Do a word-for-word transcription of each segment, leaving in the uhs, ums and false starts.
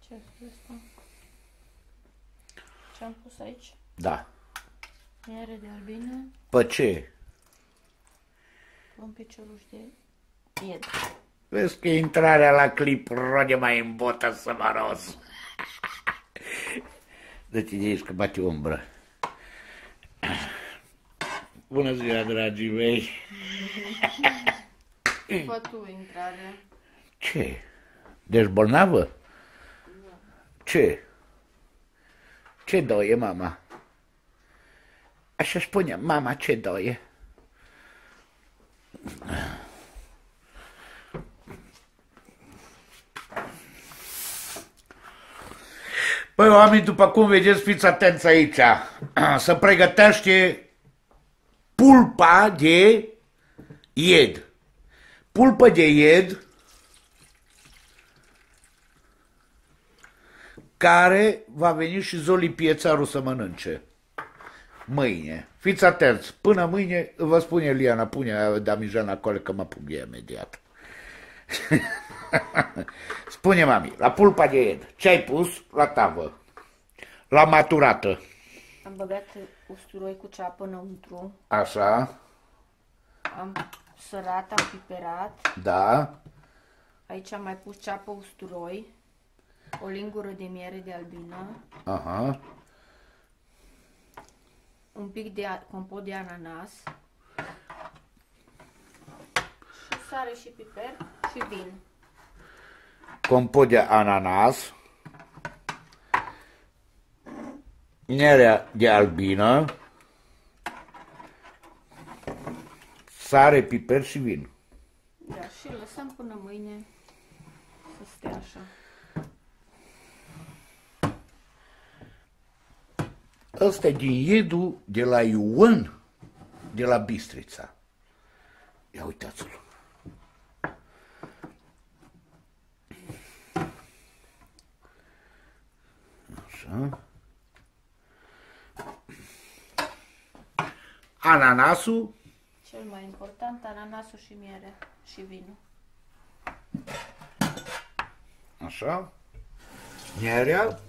Ce asta? Ce-am pus aici? Da. Miere de albină. Pe ce? Un picioruș de ied. Vezi că intrarea la clip rode mai în botă sămăros. Dă-te de aici că bate umbră. Bună ziua, dragii mei. Fă tu intrarea. Ce? Deci bolnavă? Da. Ce? Ce doie, mama? Așa spune, mama, ce doie? Păi, oameni, după cum vedeți, fiți atenți aici. Se pregătește pulpa de ied. Pulpă de ied care va veni și Zoli Piețaru să mănânce. Mâine. Fiți atenți. Până mâine, vă spune Liana, pune damijana acolo că mă pun imediat. Spune, mami, la pulpa de ied, ce ai pus la tavă? La maturată. Am băgat usturoi cu ceapă înăuntru. Așa. Am sărat, am piperat. Da. Aici am mai pus ceapă usturoi. O lingură de miere de albină. Aha. Un pic de compot de ananas. Și sare și piper și vin. Compot de ananas. Miere de albină. Sare, piper și vin. Da, și lăsăm până mâine să stea așa. Ăsta e din iedul de la Ioan, de la Bistrița. Ia uitați-l. Așa. Ananasul. Cel mai important, ananasul și mierea și vinul. Așa. Mierea.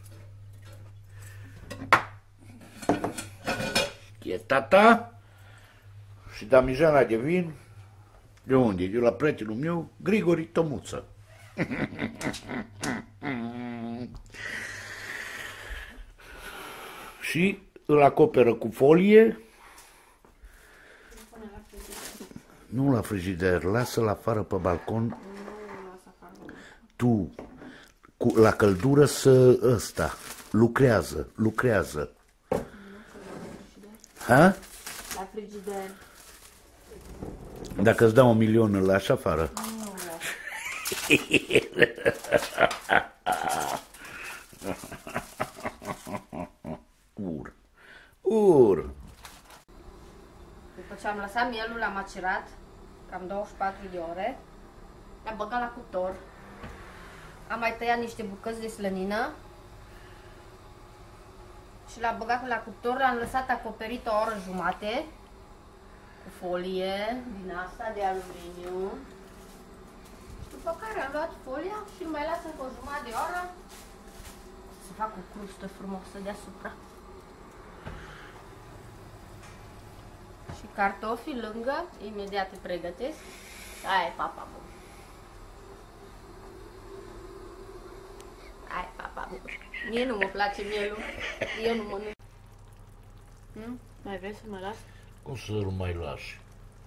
Chetata. Și damijana de vin. De unde? De la prietenul meu, Grigori Tomuță. Și îl acoperă cu folie. Nu la frigider, lasă-l afară pe balcon. Tu, cu, la căldură să ăsta, lucrează, lucrează. Ha? La frigider. Dacă îți dau un milion, îl lași afară. Nu las. Ur. Ur. După ce am lăsat mielul, l-am macerat cam douăzeci și patru de ore. L-am băgat la cuptor. Am mai tăiat niște bucăți de slănină. Și l-am băgat la cuptor, l-am lăsat acoperit o oră jumate. Cu folie din asta de aluminiu. După care am luat folia și îl mai las încă o jumătate de oră să fac o crustă frumoasă deasupra. Și cartofii lângă, imediat îi pregătesc. Aia e papa bun. Aia e papa bun. Mie nu mă place mielul, eu nu mănânc. Nu? Mai vrei să mă las? Cum să-l mai lași?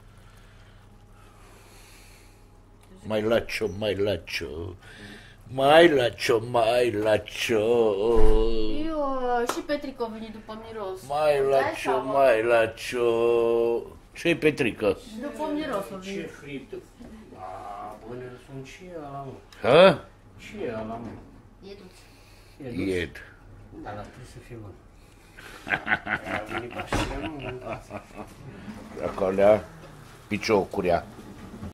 Mai lacio, mai lacio. Mai lacio, mai lacio. Eu și Petrica a venit după miros. Mai lacio, mai lacio. Ce-i Petrica? După miros a Ce venit. fript. A, bănele sunt ce e ala, mă? Ha? Ce e ala, mă? E duț. E dus? Ied. Da, dar trebuie să fie bun. A venit așa, nu? Acolo, piciocurea.